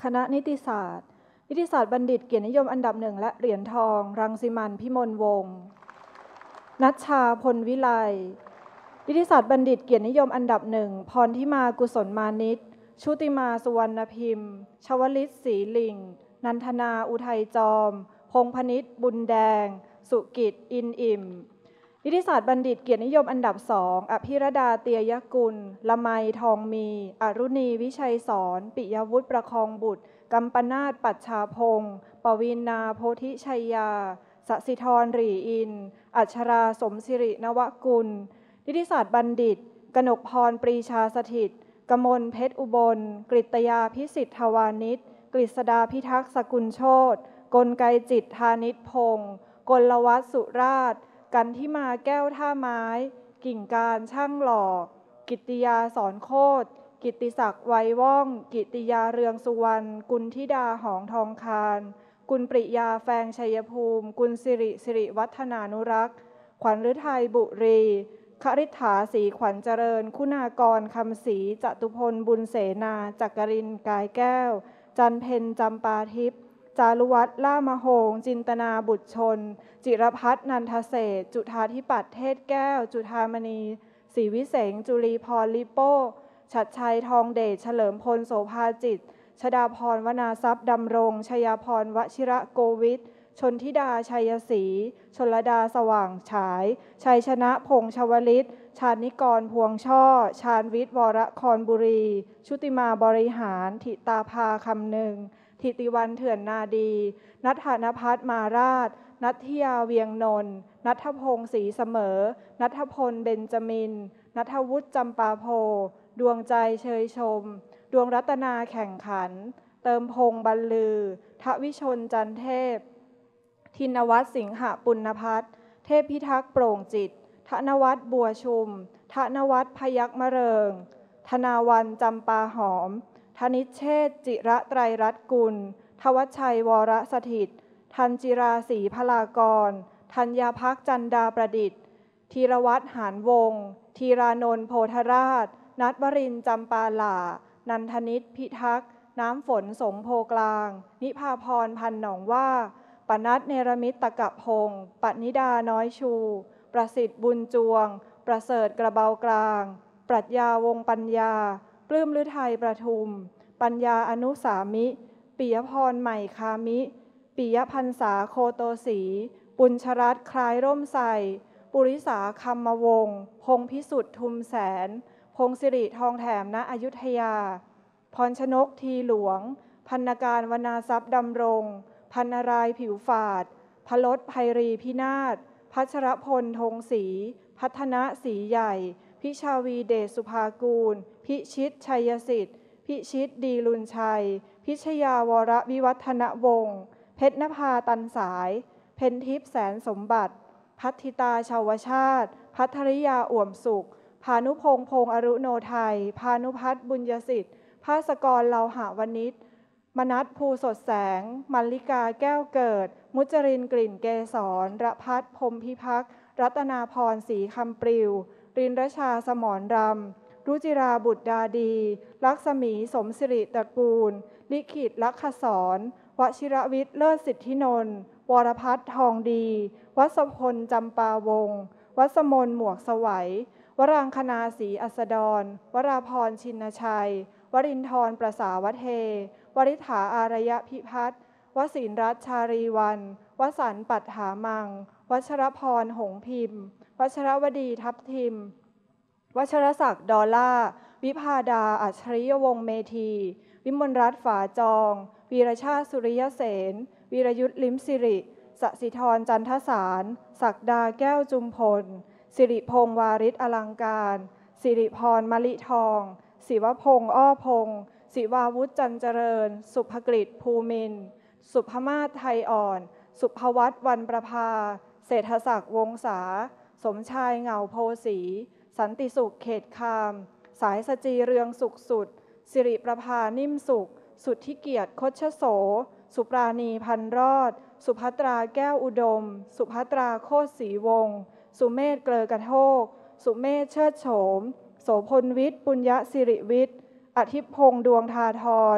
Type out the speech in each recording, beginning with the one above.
คณะนิติศาสตร์บัณฑิตเกียรตินิยมอันดับ1และเหรียญทองรังสิมันต์ พิมลวงศ์ณัชชา พลวิไลนิติศาสตร์บัณฑิตเกียรตินิยมอันดับ1พรทิมา กุศลมานิชชุติมา สุวรรณพิมพ์ชวลิต ศรีลิงนันทนา อุทัยจอมพงษ์พนิษฐ์ บุญแดงสุกิจ อินอิ่มนิติศาสตร์บัณฑิตเกียรตินิยมอันดับ2อภิรดา เตียยกุลละไมทองมีอรุณี วิชัยสอนปิยวุฒิประคองบุตรกัมปนาถ ปัชชาพงศ์ปวีณา โพธิชัยยาสสิธร หรี่อินอัชรา สมสิริ นวกุลนิติศาสตร์บัณฑิตกนกพร ปรีชาสถิตกมล เพชรอุบลกฤตยา พิสิทธวานิชกฤษดา พิทักษ์ สกุลโชติกลไกจิต ธานิชพงศ์กลวัฒน์ สุราชกันทิมา แก้วท่าไม้กิ่งการช่างหล่อกิตติยา สอนโคตรกิตติศักดิ์ ไวว่องกิตติยา เรืองสุวรรณกุลธิดา หองทองคารกุลปริยา แฟงชัยภูมิกุลสิริวัฒนานุรักษ์ขวัญฤทัย บุรีคฤฐา ศรีขวัญเจริญคุณากร คำศรีจตุพล บุญเสนาจักรินทร์ กายแก้วจันเพ็ญ จำปาทิพย์จารุวัฒน์ ล่ามโหงจินตนา บุตรชนจิรพัฒน์ นันทเศรษฐ์จุฑาธิปัตย์ เทศแก้วจุฑามณีศรีวิเศษจุลีพร ลิโป้ฉัตรชัย ทองเดชเฉลิมพล โสภาจิตชดาพร วนาทรัพย์ดำรงชยาพร วชิระโกวิทชนธิดา ชัยศรีชลดา สว่างฉายชัยชนะพงษ์ชวลิตชาญนิกร พวงช่อชาญวิทย์ วรครบุรีชุติมาบริหารถิตาภาคำนึงถิติวัน เถื่อนนาดีนัทธนภัส มาราชนัทธิยา เวียงนนท์นัทพงศ์ ศรีเสมอนัทพล เบญจมินนัทวุฒิ จำปาโพดวงใจเชยชมดวงรัตนาแข่งขันเติมพงษ์ บรรลือทวิชน จันเทพธินวัฒน์ สิงหปุณณพัฒน์เทพพิทักษ์ โปร่งจิตธนวัฒน์ บัวชุมธนวัฒน์ พยัคฆ์มะเริงธนาวัน จำปาหอมธนิชเชษฐ์ จิระไตรรัตน์กุลทวัชชัย วรสถิตทันจิรา ศรีพลากรธัญญาภักดิ์ จันดาประดิษฐ์ธีรวัฒน์ หานวงศ์ธีรานนท์ โพธราชนัทวรินทร์ จำปาหล่านันทนิช พิทักษ์น้ำฝน สงโพกลางนิพาพร พันหนองว่าปนัส เนรมิตตะกะพงศ์ปณิดา น้อยชูประสิทธิ์ บุญจวงประเสริฐ กระเบากลางปรัชญาวงศ์ปัญญาปลื้มฤทัย ประทุมปัญญา อนุสามิปิยพร ใหม่คามิปิยพันษา โคโตศรีปุญชรัตน์ คล้ายร่มไทรปุริสา คำมวงศ์พงษ์พิสุทธิ์ ทุมแสนพงศิริ ทองแถม ณ อยุธยาพรชนก ทีหลวงพันการ วนาทรัพย์ดำรงพันนารายผิวฝาดพลด ไพรี พินาศพัชรพล ธงศรีพัฒนะ ศรีใหญ่พิชาวี เดชสุภากูลพิชิต ชัยสิทธิ์พิชิต ดีลุนชัยพิชยา วรวิวัฒนวงศ์เพชรนภา ตันสายเพ็ญทิพย์ แสนสมบัติพัทธิตา ชาวชาติพัทริยา อ่วมสุขพานุพงษ์ พงษ์อรุโนไทยพานุพัฒน์ บุญยสิทธิ์ภาสกร เลาหะวณิชมนัส ภูสดแสงมัลลิกา แก้วเกิดมุจริน กลิ่นเกษรระพัฒน์ พรหมพิพักษ์รัตนาพร ศรีคำปลิวรินรชา สมรรำรุจิรา บุตรดาดีลักษมี สมสิริตระกูลลิขิต ลักขสรวชิรวิทย์ เลิศสิทธินนท์วรพัฒน์ ทองดีวัสพล จำปาวงศ์วัสมน หมวกสวัยวรางคณา ศรีอัสดรวราพร ชินชัยวรินทร์ ประสาวเทวริษฐา อารยพิพัฒน์วสินรัตน์ ชารีวันวสันต์ ปัฏฐามังวัชรพร หงส์พิมพ์วัชรวดี ทับทิมวัชรศักดิ์ ดอลล่าวิภาดา อัจฉริยวงศ์เมธีวิมลรัตน์ ฝาจองวีรชาติ สุริยเสนวีรยุทธ ลิ้มสิริสสิธร จันทสารศักดา แก้วจุมพลสิริพงษ์ วาริศ อลังการสิริพร มลิทองศิวพงษ์ อ้อพงษ์ศิวาวุฒิ จันเจริญสุภกฤษ ภูมินทร์สุภมาศ ไทยอ่อนสุภวัฒน์ วรรณประภาเศรษฐศักดิ์ วงศาสมชาย เหงาโพสีสันติสุข เขตคามสายสจีเรืองสุขสุดสิริประภา นิ่มสุขสุทธิเกียรติ คชโสสุปราณี พันรอดสุภัตรา แก้วอุดมสุภัตรา โคตรศรีวงศ์สุเมธ เกลอกระโทกสุเมธ เชิดโฉมโสพลวิทย์ ปุญญสิริวิทย์อธิพงษ์ ดวงธาธร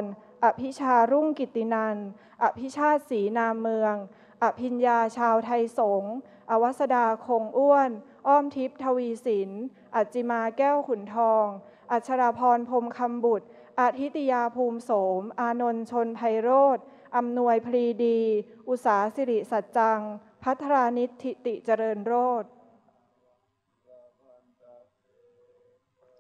อภิชารุ่งกิตตินันท์อภิชาติศรีนามเมืองอภิญญาชาวไทยสงฆ์อวัสดาคงอ้วนอ้อมทิพย์ทวีสินอัจจิมาแก้วขุนทองอัชราพรพรหมคำบุตรอาทิตยาภูมิโสมอานนท์ชนไพโรธอำนวยพรีดีอุษาสิริสัจจังพัทรานิธิติเจริญโรธ